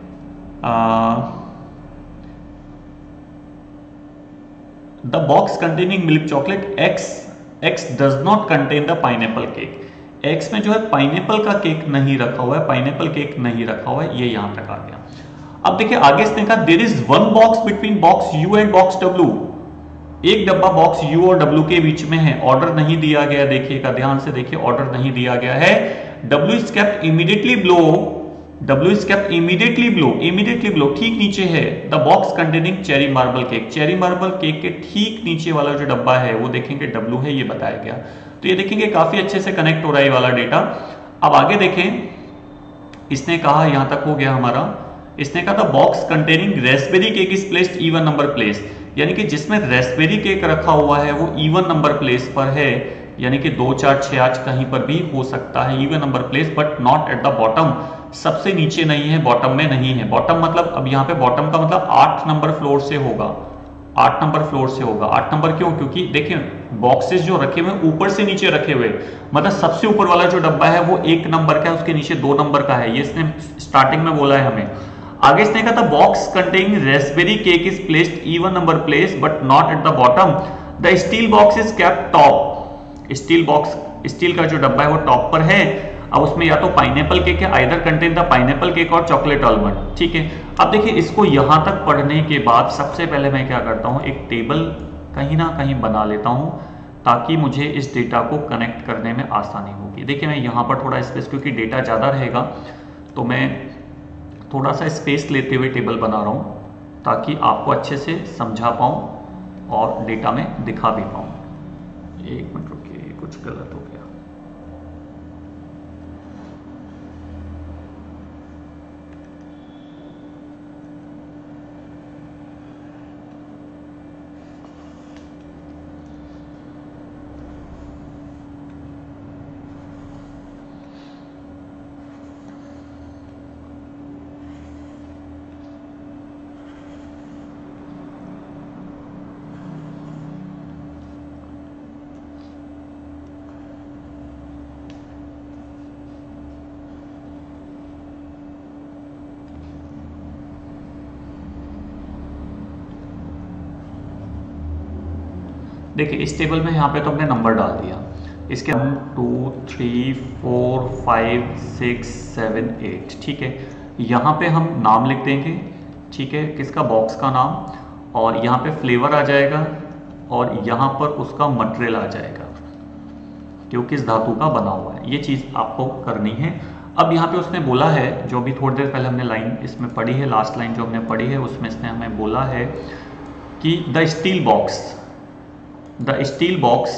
the box containing milk chocolate X X does not contain the pineapple cake. X में जो है पाइनएप्पल का केक नहीं रखा हुआ है, पाइनएप्पल केक नहीं रखा हुआ है, ये यहां तक आ गया। अब देखिए आगे इसने कहा there is one box between box U and box W. एक डब्बा बॉक्स यू और डब्ल्यू के बीच में है, ऑर्डर नहीं दिया गया। देखिएगा ध्यान से देखिए, ऑर्डर नहीं दिया गया है। W is kept immediately below, W is kept immediately below, immediately below ठीक नीचे है the box containing cherry marble cake. Cherry marble cake के ठीक नीचे वाला जो डब्बा है वो देखेंगे डब्ल्यू है, ये बताया गया। तो ये देखेंगे काफी अच्छे से कनेक्ट हो रहा है ये वाला डेटा। अब आगे देखें, इसने कहा यहां तक हो गया हमारा। इसने कहा था box containing raspberry cake is placed even number place, यानी कि जिसमें रेस्पबेरी केक रखा हुआ है वो इवन नंबर प्लेस पर है, यानी कि दो चार छह आज कहीं पर भी हो सकता है even number place, but not at the bottom. सबसे नीचे नहीं है, बॉटम में नहीं है। बॉटम मतलब अब यहाँ पे बॉटम का मतलब आठ नंबर फ्लोर से होगा, आठ नंबर फ्लोर से होगा। आठ नंबर क्यों? क्योंकि देखिए बॉक्सेस जो रखे हुए ऊपर से नीचे रखे हुए, मतलब सबसे ऊपर वाला जो डब्बा है वो एक नंबर का है, उसके नीचे दो नंबर का है। ये इसने स्टार्टिंग में बोला है हमें। आगे इसने कहा था box containing raspberry cake is placed even number place but not at the bottom. The steel box is kept top. Steel box, steel का जो डब्बा है वो टॉप पर है। अब उसमें या तो पाइनएप्पल केक है, either contain the pineapple cake और चॉकलेट आलमंड। ठीक है, अब देखिए इसको यहां तक पढ़ने के बाद सबसे पहले मैं क्या करता हूं, एक टेबल कहीं ना कहीं बना लेता हूं ताकि मुझे इस डेटा को कनेक्ट करने में आसानी होगी। देखिए मैं यहां पर थोड़ा स्पेस, क्योंकि डेटा ज़्यादा रहेगा तो मैं थोड़ा सा स्पेस लेते हुए टेबल बना रहा हूं ताकि आपको अच्छे से समझा पाऊं और डेटा में दिखा भी पाऊं। एक मिनट रुकिए, कुछ गलत हो गया। देखिए इस टेबल में यहाँ पे तो हमने नंबर डाल दिया, इसके one two three four five six seven eight. ठीक है, यहाँ पे हम नाम लिख देंगे। ठीक है, किसका, बॉक्स का नाम, और यहाँ पे फ्लेवर आ जाएगा और यहाँ पर उसका मटेरियल आ जाएगा कि वो किस धातु का बना हुआ है। ये चीज़ आपको करनी है। अब यहाँ पे उसने बोला है, जो भी थोड़ी देर पहले हमने लाइन इसमें पढ़ी है, लास्ट लाइन जो हमने पढ़ी है उसमें इसने हमें बोला है कि the steel box, the steel box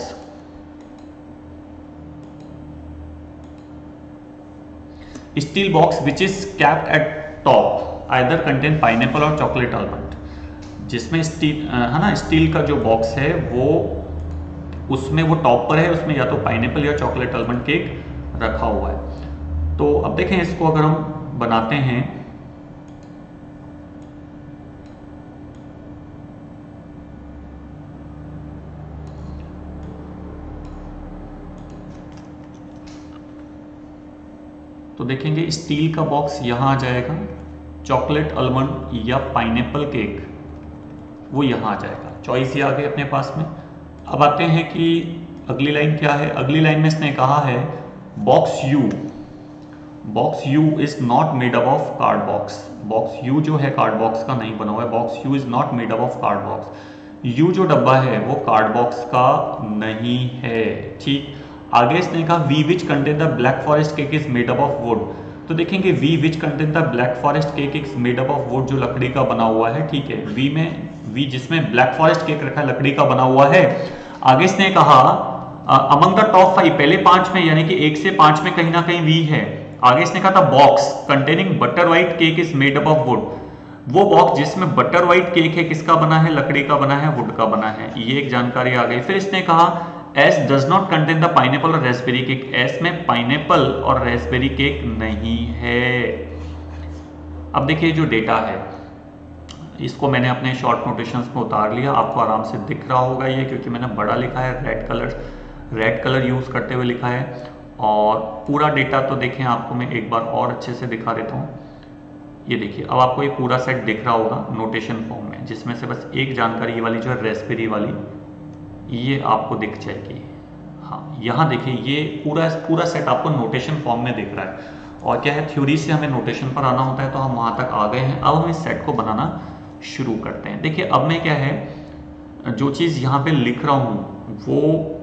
steel box which is capped at top either contain pineapple or chocolate almond। जिसमें स्टील है ना, स्टील का जो बॉक्स है वो उसमें वो टॉप पर है, उसमें या तो पाइनएप्पल या चॉकलेट आलमंड केक रखा हुआ है। तो अब देखें इसको अगर हम बनाते हैं तो देखेंगे स्टील का बॉक्स यहाँ आ जाएगा, चॉकलेट आलमंड या पाइनएप्पल केक वो यहाँ आ जाएगा। चॉइस ये आ गई अपने पास में। अब आते हैं कि अगली लाइन क्या है? अगली लाइन में इसने कहा है box U, box U is not made up of card box. Box U जो है कार्ड बॉक्स का नहीं बना हुआ है। Box U is not made up of card box. U जो डब्बा है वो कार्ड बॉक्स का नहीं है। ठीक, आगे इसने कहा V which contain the black forest cake is made up of wood. तो देखेंगे V which contain the black forest cake is made up of wood, जो लकड़ी का बना हुआ है। ठीक है, वी में वी जिसमें ब्लैक फॉरेस्ट केक रखा है लकड़ी का बना हुआ है। आगे इसने कहा अमंग द टॉप फाइव, पहले पांच में यानी कि एक से पांच में कहीं ना कहीं वी है। आगे इसने कहा था box containing butter white cake is made up of wood. वो बॉक्स जिसमें बटर व्हाइट केक है किसका बना है? लकड़ी का बना है, वुड का बना है। ये एक जानकारी आ गई। फिर इसने कहा S does not contain the pineapple और रेस्पबेरी केक। एस में पाइनएप्पल और रेस्पबेरी केक नहीं है। अब देखिए जो डेटा है इसको मैंने अपने शॉर्ट नोटेशंस में उतार लिया, आपको आराम से दिख रहा होगा ये, क्योंकि मैंने बड़ा लिखा है, red colour red colour use करते हुए लिखा है। और पूरा डेटा तो देखें आपको मैं एक बार और अच्छे से दिखा देता हूँ। ये देखिए अब आपको ये पूरा सेट दिख रहा होगा नोटेशन फॉर्म में, जिसमें से बस एक जानकारी ये वाली जो है रेस्पबेरी वाली ये आपको दिख जाएगी। हाँ, यहाँ देखिए ये पूरा पूरा सेट आपको नोटेशन फॉर्म में दिख रहा है। और क्या है, थ्योरी से हमें नोटेशन पर आना होता है, तो हम वहाँ तक आ गए हैं। अब हम इस सेट को बनाना शुरू करते हैं। देखिए अब मैं क्या है जो चीज़ यहाँ पे लिख रहा हूँ वो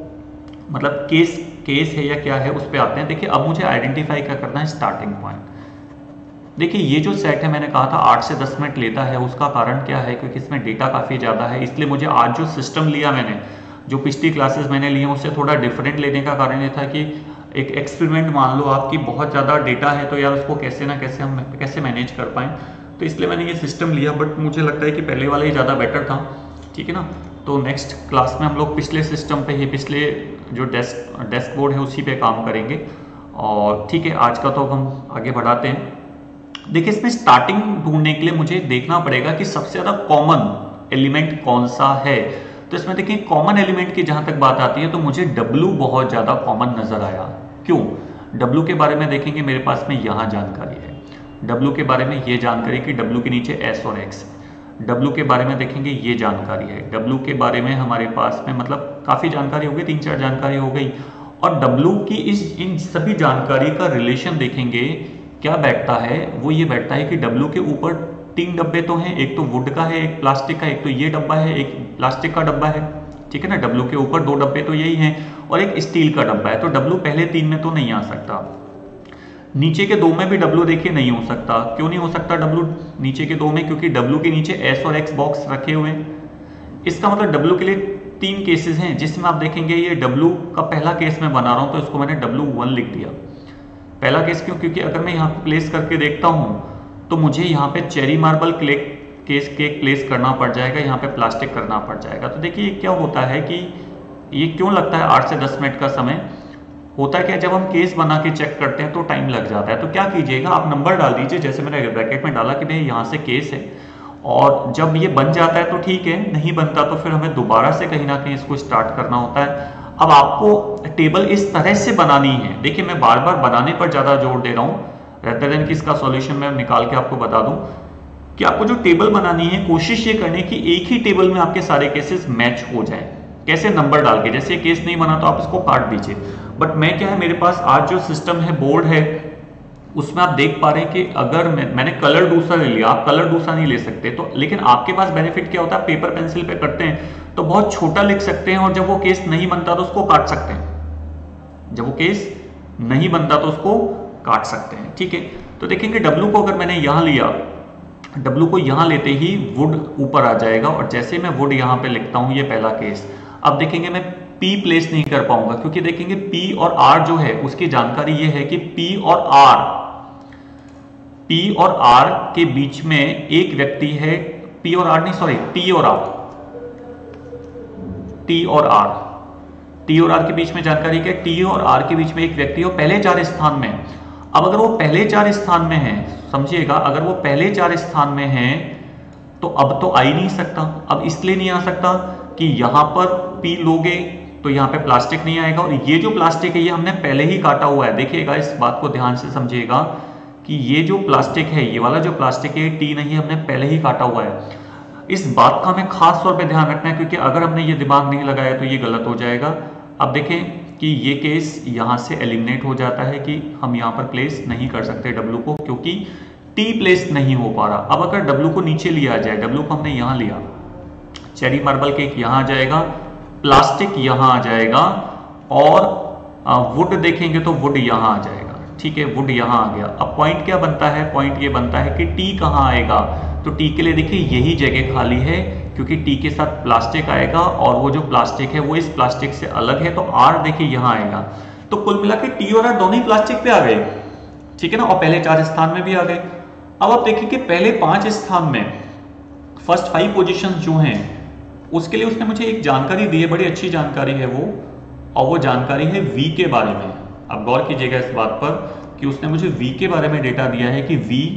मतलब केस केस है या क्या है उस पर आते हैं। देखिए अब मुझे आइडेंटिफाई क्या करना है, स्टार्टिंग पॉइंट। देखिए ये जो सेट है मैंने कहा था आठ से दस मिनट लेता है, उसका कारण क्या है, क्योंकि इसमें डेटा काफ़ी ज़्यादा है। इसलिए मुझे आज जो सिस्टम लिया मैंने, जो पिछली क्लासेस मैंने ली हैं उससे थोड़ा डिफरेंट लेने का कारण ये था कि एक एक्सपेरिमेंट मान लो आपकी बहुत ज़्यादा डेटा है तो यार उसको कैसे ना कैसे हम कैसे मैनेज कर पाएँ, तो इसलिए मैंने ये सिस्टम लिया। बट मुझे लगता है कि पहले वाला ही ज़्यादा बेटर था। ठीक है ना, तो नेक्स्ट क्लास में हम लोग पिछले सिस्टम पे ही, पिछले जो डेस्क डेस्क बोर्ड है उसी पे काम करेंगे। और ठीक है, आज का तो हम आगे बढ़ाते हैं। देखिए इसमें स्टार्टिंग ढूंढने के लिए मुझे देखना पड़ेगा कि सबसे ज़्यादा कॉमन एलिमेंट कौन सा है। तो इसमें देखिए कॉमन एलिमेंट की जहां तक बात आती है तो मुझे W बहुत ज़्यादा कॉमन नजर आया। क्यों? W के बारे में देखेंगे मेरे पास में यहाँ जानकारी है। W के बारे में ये जानकारी कि W के नीचे S और X। W के बारे में देखेंगे ये जानकारी है। W के बारे में हमारे पास में मतलब काफ़ी जानकारी हो गई, तीन चार जानकारी हो गई। और W की इस इन सभी जानकारी का रिलेशन देखेंगे क्या बैठता है, वो ये बैठता है कि W के ऊपर तीन डब्बे तो हैं, एक तो वुड का है, एक प्लास्टिक का, एक तो ये डब्बा है, एक प्लास्टिक का डब्बा है। ठीक है ना, W के ऊपर दो डब्बे तो यही हैं और एक स्टील का डब्बा है। तो W पहले तीन में तो नहीं आ सकता। नीचे के दो में भी W देखिए नहीं हो सकता। क्यों नहीं हो सकता W नीचे के दो में? क्योंकि W के नीचे S और X बॉक्स रखे हुए हैं। इसका मतलब W के लिए तीन केसेस हैं, जिसमें आप देखेंगे ये W का पहला केस मैं बना रहा हूं तो इसको मैंने डब्ल्यू वन लिख दिया। पहला केस क्यों? क्योंकि अगर मैं यहाँ पे प्लेस करके देखता हूँ तो मुझे यहाँ पे cherry marble cake case cake place करना पड़ जाएगा, यहाँ पे प्लास्टिक करना पड़ जाएगा। तो देखिए क्या होता है कि ये क्यों लगता है आठ से दस मिनट का समय होता है। क्या जब हम केस बना के चेक करते हैं तो टाइम लग जाता है। तो क्या कीजिएगा, आप नंबर डाल दीजिए, जैसे मैंने ब्रैकेट में डाला कि भाई यहाँ से केस है, और जब ये बन जाता है तो ठीक है, नहीं बनता तो फिर हमें दोबारा से कहीं ना कहीं इसको स्टार्ट करना होता है। अब आपको टेबल इस तरह से बनानी है। देखिए मैं बार बार बनाने पर ज्यादा जोर दे रहा हूँ रेदर देन कि इसका सॉल्यूशन मैं निकाल के आपको बता दूं कि आपको जो टेबल बनानी है कोशिश ये करने की एक ही टेबल में आपके सारे केसेस मैच हो जाएं। कैसे? नंबर डाल के। जैसे केस नहीं बना तो आप इसको काट दीजिए। बट मैं क्या है, मेरे पास आज जो सिस्टम है, बोर्ड है, उसमें आप देख पा रहे हैं कि अगर मैं, मैंने कलर दूसरा ले लिया, आप कलर दूसरा नहीं ले सकते। तो लेकिन आपके पास बेनिफिट क्या होता है, पेपर पेंसिल पे करते हैं तो बहुत छोटा लिख सकते हैं, और जब वो केस नहीं बनता तो उसको काट सकते हैं। जब वो केस नहीं बनता तो उसको काट सकते हैं। ठीक है, तो देखेंगे W को अगर मैंने यहां लिया, W को यहां लेते ही वुड ऊपर आ जाएगा, और जैसे मैं वुड यहां पे लिखता हूं, ये पहला केस। अब देखेंगे मैं P प्लेस नहीं कर पाऊंगा, क्योंकि देखेंगे P और R जो है उसकी जानकारी ये है कि P और R P और R के बीच में एक व्यक्ति है। P और R नहीं, सॉरी, T और R T और R T और R के बीच में जानकारी क्या है, T और R के बीच में एक व्यक्ति हो, पहले चार स्थान में। अब अगर वो पहले चार स्थान में है, समझिएगा, अगर वो पहले चार स्थान में है तो अब तो आ ही नहीं सकता। अब इसलिए नहीं आ सकता कि यहां पर P लोगे तो यहां पे प्लास्टिक नहीं आएगा, और ये जो प्लास्टिक है ये हमने पहले ही काटा हुआ है। देखिएगा, इस बात को ध्यान से समझिएगा कि ये जो प्लास्टिक है, ये वाला जो प्लास्टिक है, T नहीं है, हमने पहले ही काटा हुआ है। इस बात का हमें खास तौर पे ध्यान रखना है, क्योंकि अगर हमने ये दिमाग नहीं लगाया तो ये गलत हो जाएगा। अब देखें कि ये केस यहाँ से एलिमिनेट हो जाता है कि हम यहाँ पर प्लेस नहीं कर सकते W को, क्योंकि T प्लेस नहीं हो पा रहा। अब अगर W को नीचे लिया जाए, W को हमने यहाँ लिया, चेरी मार्बल केक यहाँ आ जाएगा, प्लास्टिक यहाँ आ जाएगा, और वुड देखेंगे तो वुड यहाँ आ जाएगा। ठीक है, वुड यहाँ आ गया। अब पॉइंट क्या बनता है, पॉइंट ये बनता है कि टी कहाँ आएगा, तो टी के लिए देखिए यही जगह खाली है, क्योंकि टी के साथ प्लास्टिक आएगा और वो जो प्लास्टिक है वो इस प्लास्टिक से अलग है, तो आर देखिए यहाँ आएगा। तो कुल मिला के टी और आर दोनों ही प्लास्टिक पे आ गए, ठीक है ना, और पहले चार स्थान में भी आ गए। अब आप देखिए कि पहले पांच स्थान में फर्स्ट फाइव पोजिशन जो हैं उसके लिए उसने मुझे एक जानकारी दी है, बड़ी अच्छी जानकारी है वो, और वो जानकारी है वी के बारे में। अब गौर कीजिएगा इस बात पर कि उसने मुझे वी के बारे में डेटा दिया है कि वी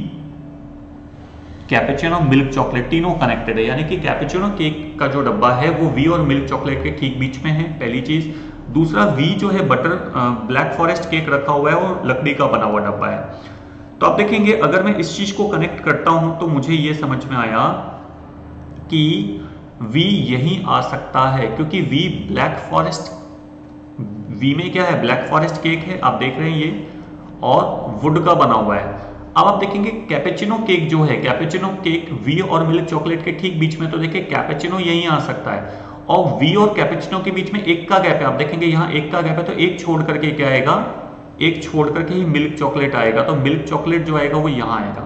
कैपेचिनो मिल्क चॉकलेट तीनों कनेक्टेड है, यानी कि कैपेचिनो केक का जो डब्बा है वो वी और मिल्क चॉकलेट के ठीक बीच में है, पहली चीज। दूसरा, वी जो है बटर ब्लैक फॉरेस्ट केक रखा हुआ है और लकड़ी का बना हुआ डब्बा है। तो आप देखेंगे अगर मैं इस चीज को कनेक्ट करता हूं तो मुझे ये समझ में आया कि वी यहीं आ सकता है, क्योंकि वी ब्लैक फॉरेस्ट, वी में क्या है, ब्लैक फॉरेस्ट केक है, आप देख रहे हैं ये, और वुड का बना हुआ है। अब आप देखेंगे कैपेचिनो केक जो है, कैपेचिनो केक वी और मिल्क चॉकलेट के ठीक बीच में, तो देखिए कैपेचिनो यहीं आ सकता है, और वी और कैपेचिनो के बीच में एक का गैप है। आप देखेंगे यहाँ एक का गैप है, तो एक छोड़ करके क्या आएगा, एक छोड़ करके ही मिल्क चॉकलेट आएगा, तो मिल्क चॉकलेट जो आएगा वो यहाँ आएगा,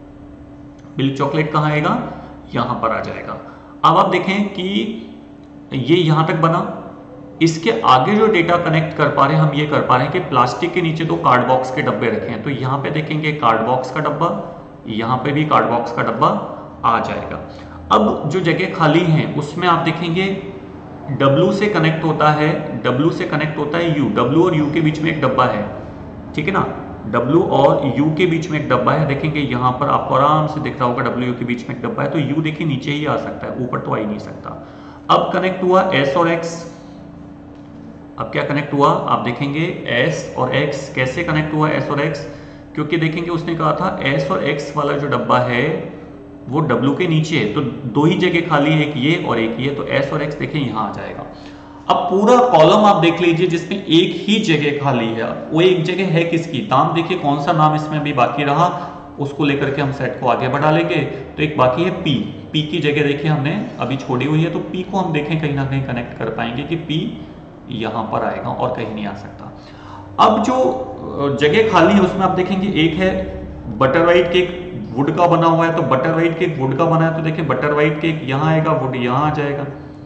मिल्क चॉकलेट कहाँ आएगा, यहाँ पर आ जाएगा। अब आप देखें कि ये यहां तक बना, इसके आगे जो डेटा कनेक्ट कर पा रहे हैं हम ये कर पा रहे हैं कि प्लास्टिक के नीचे दो कार्ड बॉक्स के डब्बे रखे हैं, तो यहां पे देखेंगे कार्ड बॉक्स का डब्बा, यहां पे भी कार्ड बॉक्स का डब्बा आ जाएगा। अब जो जगह खाली है उसमें आप देखेंगे W से कनेक्ट होता है, W से कनेक्ट होता है U, W और U के बीच में एक डब्बा है, ठीक है ना, W और U के बीच में एक डब्बा है। देखेंगे यहां पर आपको आराम से दिख रहा होगा W U के बीच में एक डब्बा है, तो U देखिए नीचे ही आ सकता है, ऊपर तो आ ही नहीं सकता। अब कनेक्ट हुआ S और X, अब क्या कनेक्ट हुआ, आप देखेंगे S और X कैसे कनेक्ट हुआ, S और X, क्योंकि देखेंगे उसने कहा था S और X वाला जो डब्बा है वो W के नीचे है, तो दो ही जगह खाली है, एक ये और एक ये, तो S और X देखिए यहाँ आ जाएगा। अब पूरा कॉलम आप देख लीजिए जिसमें एक ही जगह खाली है, वो एक जगह है किसकी, नाम देखिए कौन सा नाम इसमें भी बाकी रहा, उसको लेकर के हम सेट को आगे बढ़ा लेंगे। तो एक बाकी है P, P की जगह देखिए हमने अभी छोड़ी हुई है, तो P को हम देखें कहीं ना कहीं कनेक्ट कर पाएंगे कि P यहां पर आएगा और कहीं नहीं आ सकता। अब जो जगह खाली है उसमें आप देखेंगे एक है बटर वाइट केक, वुड का बना हुआ है, तो बटर वाइट केक वुड का बना है, तो देखिए बटर वाइट केक यहां आएगा, वुड यहां आ जाएगा।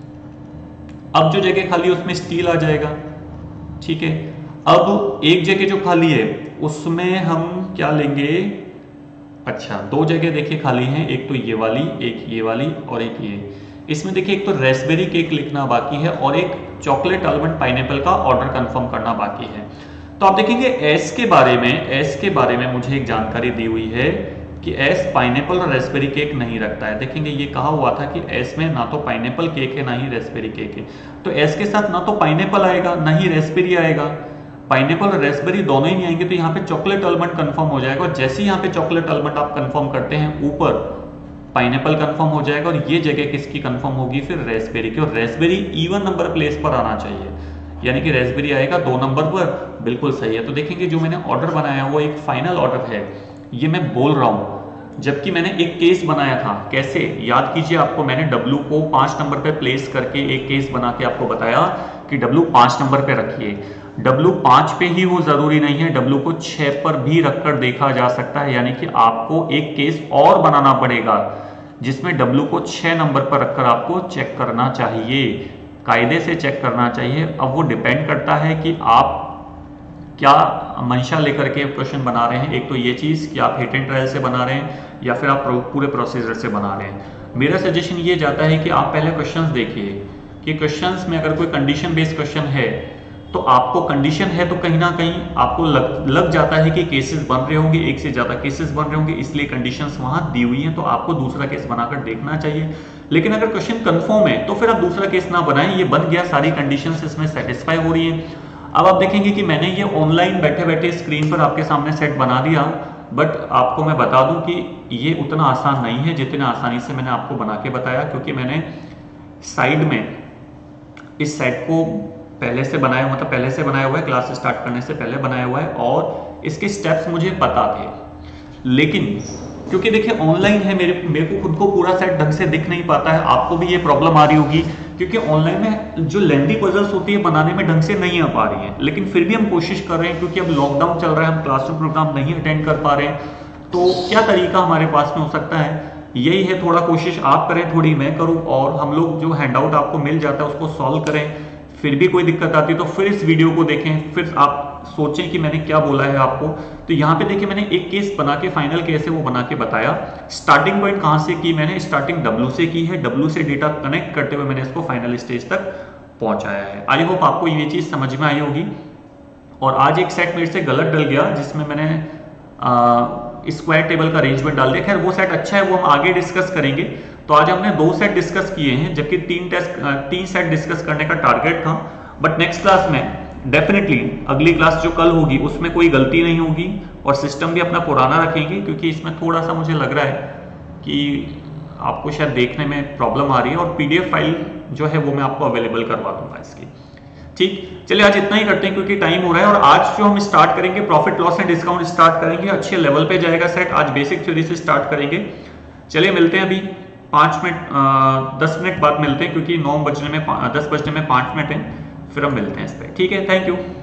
अब जो जगह खाली है उसमें स्टील आ जाएगा, ठीक है। अब एक जगह जो खाली है उसमें हम क्या लेंगे, अच्छा दो जगह देखिए खाली हैं, एक तो ये वाली, एक ये वाली और एक ये। इसमें देखिए एक तो रेस्पबेरी केक लिखना बाकी है और एक चॉकलेट आलमंड पाइनएप्पल का ऑर्डर कंफर्म करना बाकी है। तो आप देखेंगे एस के बारे में, एस के बारे में मुझे एक जानकारी दी हुई है कि एस पाइनएप्पल और रेस्पबेरी केक नहीं रखता है। देखेंगे ये कहा हुआ था कि एस में ना तो पाइनएप्पल केक है ना ही रेस्पबेरी केक है, तो एस के साथ ना तो पाइनएप्पल आएगा ना ही रेस्पबेरी आएगा, पाइनएप्पल और रेस्पबेरी दोनों ही नहीं आएंगे, तो यहाँ पे चॉकलेट आलमंड कंफर्म हो जाएगा। और जैसे ही यहाँ पे चॉकलेट आलमंड आप कंफर्म करते हैं ऊपर पाइनएप्पल कंफर्म हो जाएगा और ये जगह किसकी कंफर्म होगी, फिर रेस्पबेरी की। और रेस्पबेरी इवन नंबर प्लेस पर आना चाहिए, यानी कि रेस्पबेरी आएगा दो नंबर पर, बिल्कुल सही है। तो देखेंगे जो मैंने ऑर्डर बनाया वो एक फाइनल ऑर्डर है, ये मैं बोल रहा हूँ, जबकि मैंने एक केस बनाया था। कैसे, याद कीजिए, आपको मैंने W को पांच नंबर पे प्लेस करके एक केस बना के आपको बताया कि W पांच नंबर पे रखिए। W पांच पे ही हो जरूरी नहीं है, W को छह पर भी रखकर देखा जा सकता है, यानी कि आपको एक केस और बनाना पड़ेगा जिसमें W को छह नंबर पर रखकर आपको चेक करना चाहिए, कायदे से चेक करना चाहिए। अब वो डिपेंड करता है कि आप क्या मंशा लेकर के क्वेश्चन बना रहे हैं, एक तो ये चीज कि आप हिट एंड ट्रायल से बना रहे हैं या फिर आप पूरे प्रोसीजर से बना रहे हैं। मेरा सजेशन ये जाता है कि आप पहले क्वेश्चंस देखिए कि क्वेश्चंस में अगर कोई कंडीशन बेस्ड क्वेश्चन है तो आपको कंडीशन है तो कहीं ना कहीं आपको लग, लग जाता है कि केसेस बन रहे होंगे, एक से ज्यादा केसेस बन रहे होंगे, इसलिए कंडीशंस वहां दी हुई हैं, तो आपको दूसरा केस बनाकर देखना चाहिए। लेकिन अगर क्वेश्चन कंफर्म है तो फिर आप दूसरा केस ना बनाएं, ये बन गया, सारी कंडीशंस इसमें सेटिस्फाई हो रही हैं। अब आप देखेंगे कि मैंने ये ऑनलाइन बैठे बैठे स्क्रीन पर आपके सामने सेट बना दिया, बट आपको मैं बता दूं कि ये उतना आसान नहीं है जितने आसानी से मैंने आपको बना के बताया, क्योंकि मैंने साइड में इस सेट को पहले से बनाया हुआ, मतलब पहले से बनाया हुआ है, क्लास स्टार्ट करने से पहले बनाया हुआ है और इसके स्टेप्स मुझे पता थे। लेकिन क्योंकि देखिए ऑनलाइन है, मेरे मेरे को खुद को पूरा सेट ढंग से दिख नहीं पाता है, आपको भी ये प्रॉब्लम आ रही होगी क्योंकि ऑनलाइन में जो लेंदी पजल्स होती है बनाने में ढंग से नहीं आ पा रही हैं। लेकिन फिर भी हम कोशिश कर रहे हैं क्योंकि अब लॉकडाउन चल रहा है, हम क्लासरूम प्रोग्राम नहीं अटेंड कर पा रहे हैं, तो क्या तरीका हमारे पास में हो सकता है, यही है थोड़ा कोशिश आप करें, थोड़ी मैं करूं और हम लोग जो हैंडआउट आपको मिल जाता है उसको सॉल्व करें। फिर भी कोई दिक्कत आती है तो फिर इस वीडियो को देखें, फिर आप सोचें कि मैंने क्या बोला है आपको। तो यहाँ पे देखिए मैंने एक केस बना के, फाइनल केस है वो बना के बताया। स्टार्टिंग पॉइंट कहाँ से की मैंने, स्टार्टिंग डब्ल्यू से की है, डब्ल्यू से डेटा कनेक्ट करते हुए मैंने इसको फाइनल स्टेज तक पहुंचाया है। आई होप आपको ये चीज समझ में आई होगी। और आज एक सेट मेरे से गलत डल गया जिसमें मैंने स्क्वायर टेबल का अरेंजमेंट डाल दिया, खैर वो सेट अच्छा है, वो हम आगे डिस्कस करेंगे। तो आज हमने दो सेट डिस्कस किए हैं जबकि तीन टेस्ट तीन सेट डिस्कस करने का टारगेट था। बट नेक्स्ट क्लास में डेफिनेटली, अगली क्लास जो कल होगी उसमें कोई गलती नहीं होगी और सिस्टम भी अपना पुराना रखेंगे क्योंकि इसमें थोड़ा सा मुझे लग रहा है कि आपको शायद देखने में प्रॉब्लम आ रही है। और पीडीएफ फाइल जो है वो मैं आपको अवेलेबल करवा दूंगा इसकी। ठीक, चलिए आज इतना ही करते हैं क्योंकि टाइम हो रहा है। और आज जो हम स्टार्ट करेंगे profit loss and discount start करेंगे, अच्छे लेवल पे जाएगा सेट। आज बेसिक थ्योरी से स्टार्ट करेंगे। चलिए मिलते हैं अभी पाँच मिनट दस मिनट बाद मिलते हैं क्योंकि नौ बजने में दस बजने में पाँच मिनट है, फिर हम मिलते हैं इस पर। ठीक है, थैंक यू।